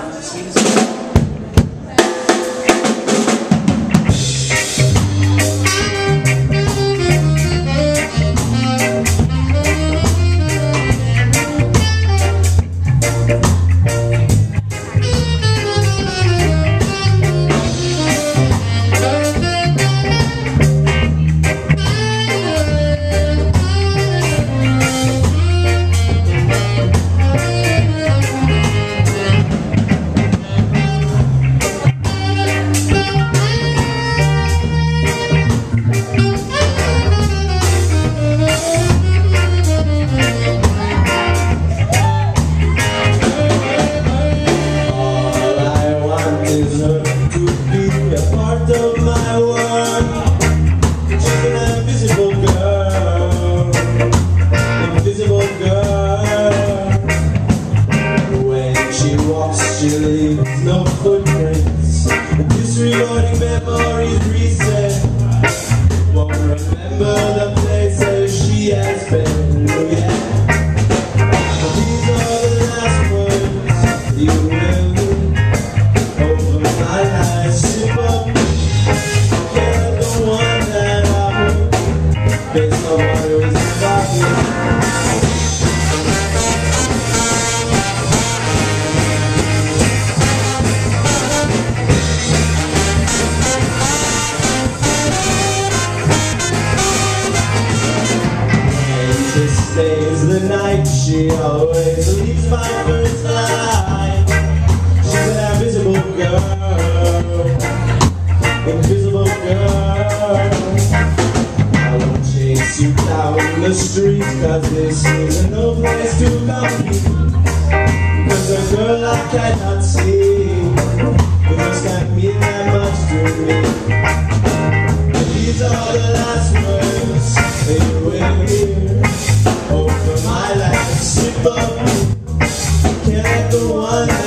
She leaves no footprints. Disregarding memories reset. Won't remember the places she has been. Oh yeah. These are the last words you will over my life. Sip up, get the one that I want, based on what was involved. Stays the night, she always leaves my first line. She's an invisible girl, invisible girl. I won't chase you down the street, cause this is no place to compete. Cause a girl I cannot see, it just can't mean that much to me. And these are the last words that you will hear over my life. Sip up, can't go on.